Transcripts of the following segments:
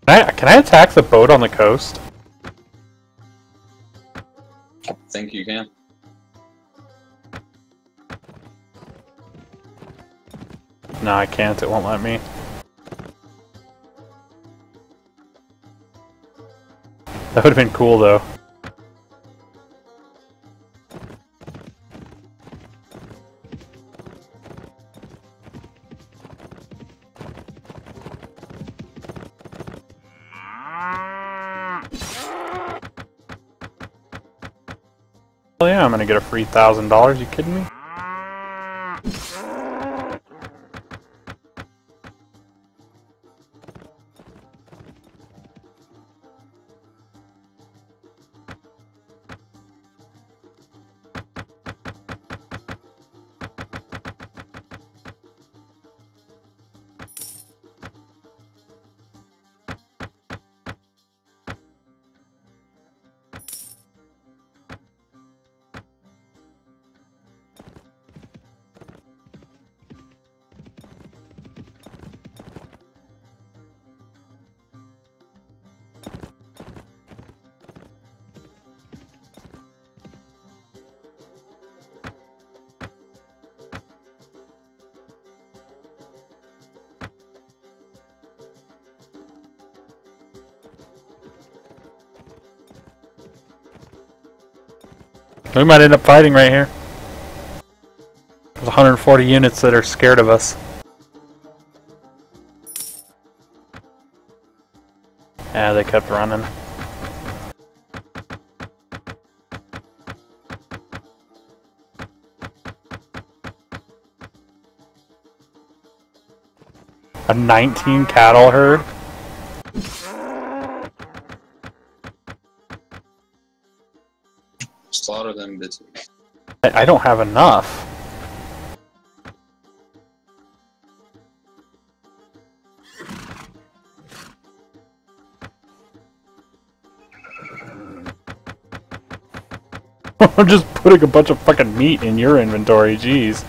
Can I attack the boat on the coast? I think you can. No, I can't. It won't let me. That would have been cool, though. Oh yeah, I'm gonna get a free $1,000. You kidding me? We might end up fighting right here. There's 140 units that are scared of us. Yeah, they kept running. A 19 cattle herd? Slaughter them bitches. I don't have enough. I'm just putting a bunch of fucking meat in your inventory, jeez.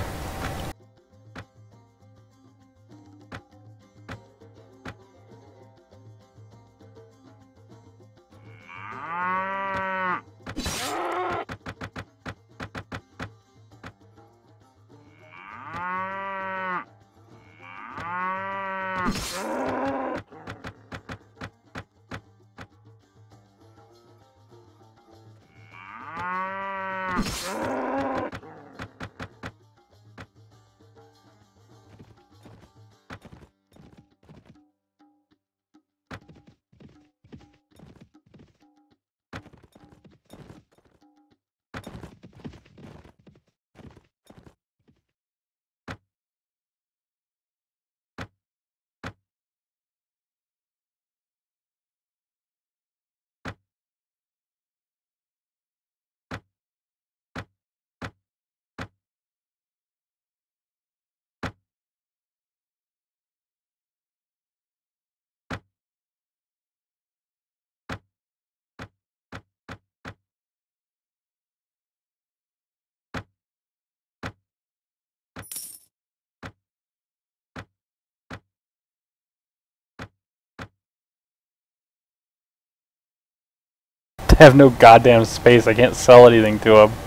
I have no goddamn space. I can't sell anything to him.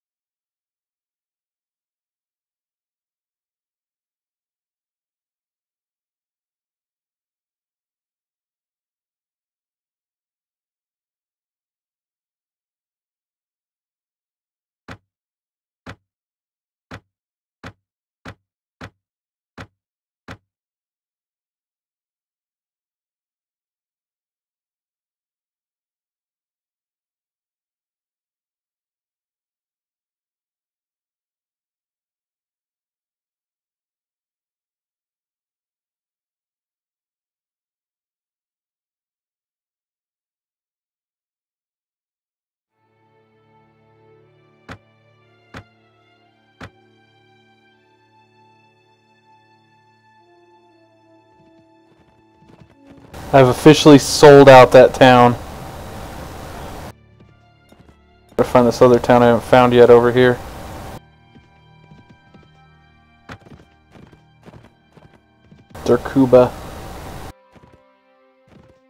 I've officially sold out that town. Gotta find this other town I haven't found yet over here. Derkuba.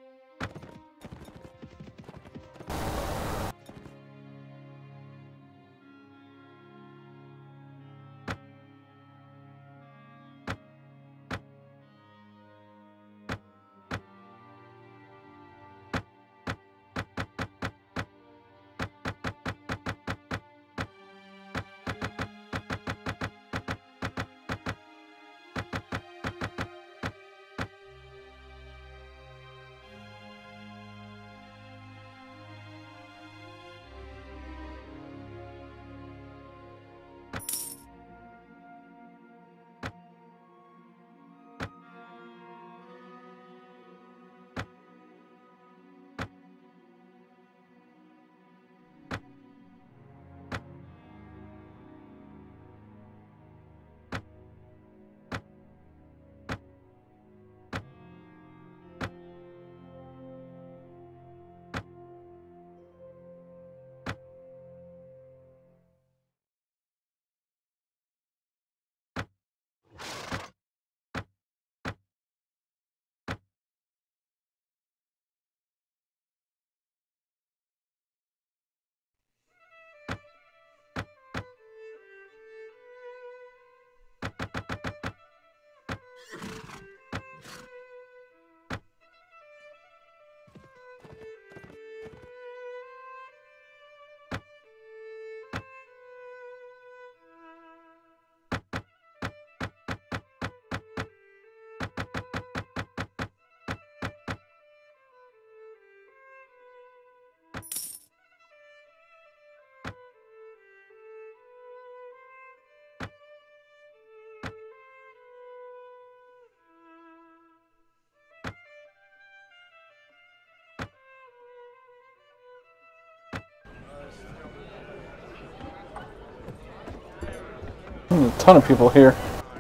There's a ton of people here.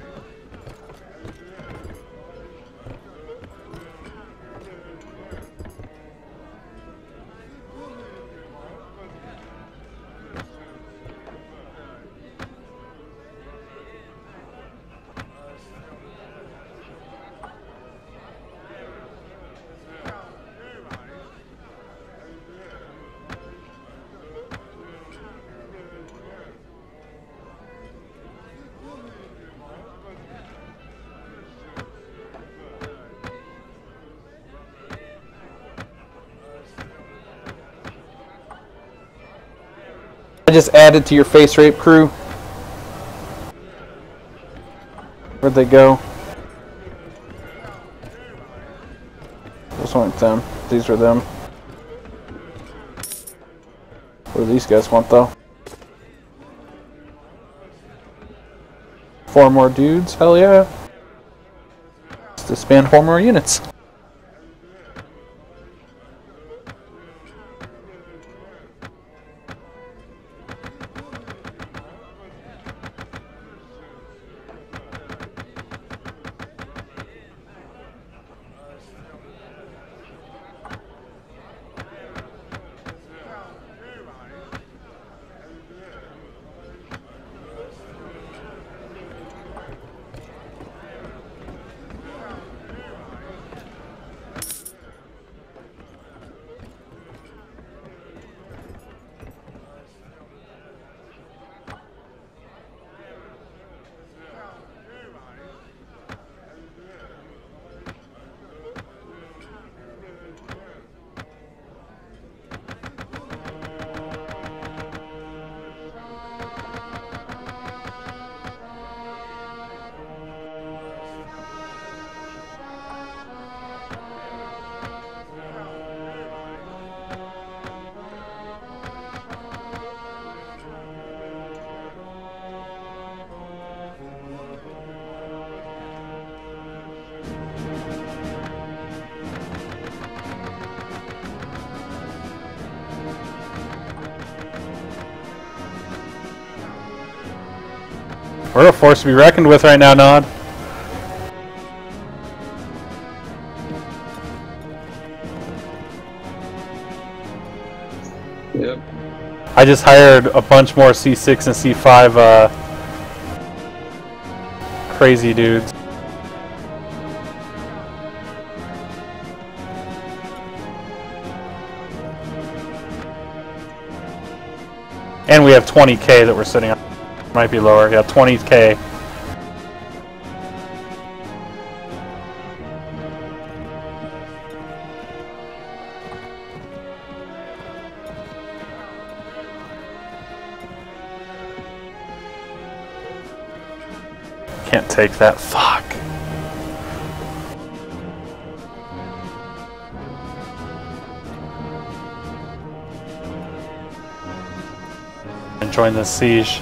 I just added to your face rape crew. Where'd they go? Those weren't them. These were them. What do these guys want though? 4 more dudes? Hell yeah. Let's disband 4 more units. We're a force to be reckoned with right now, Nod. Yep. I just hired a bunch more C6 and C5 crazy dudes. And we have 20k that we're sitting on. Might be lower. Yeah, 20k. Can't take that. Fuck. And join the siege.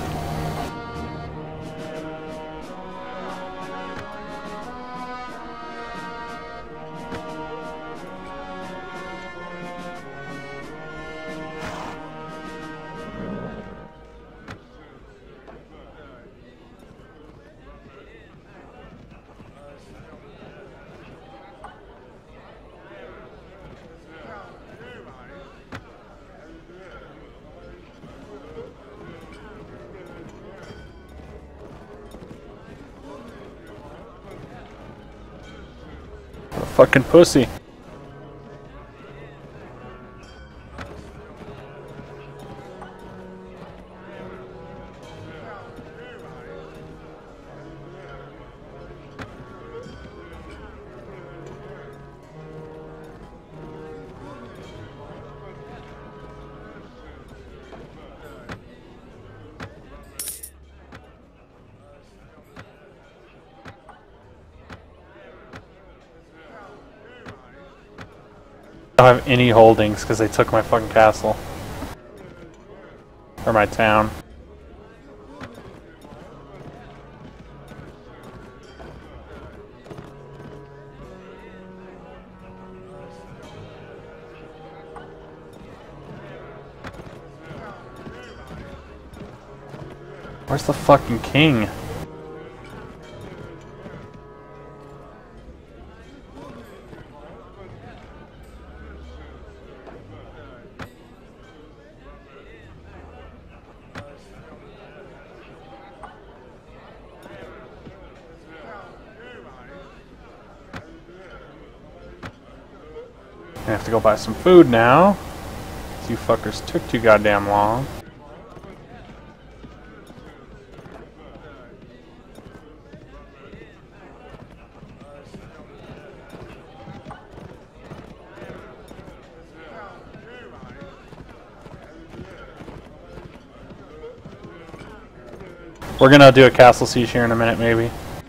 Fucking pussy. I don't have any holdings because they took my fucking castle. Or my town. Where's the fucking king? have to go buy some food now. You fuckers took too goddamn long. We're gonna do a castle siege here in a minute, maybe.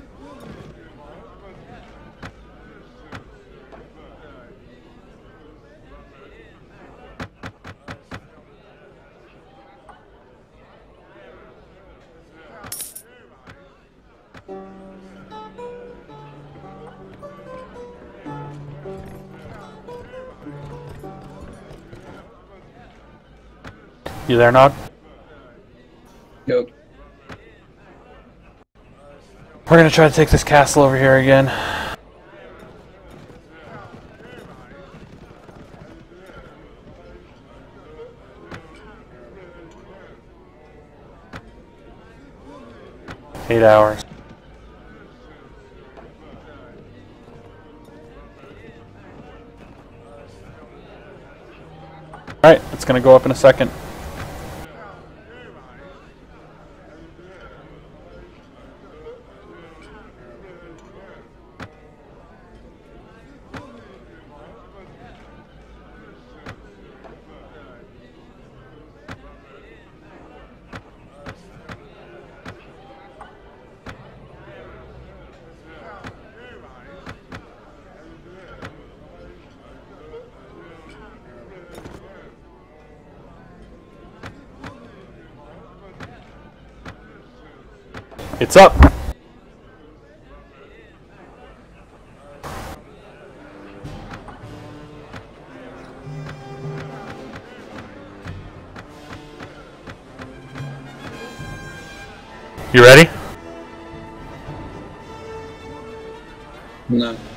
You there, Nod? Yep. We're gonna try to take this castle over here again. Eight hours. Alright, it's gonna go up in a second. It's up! You ready? No.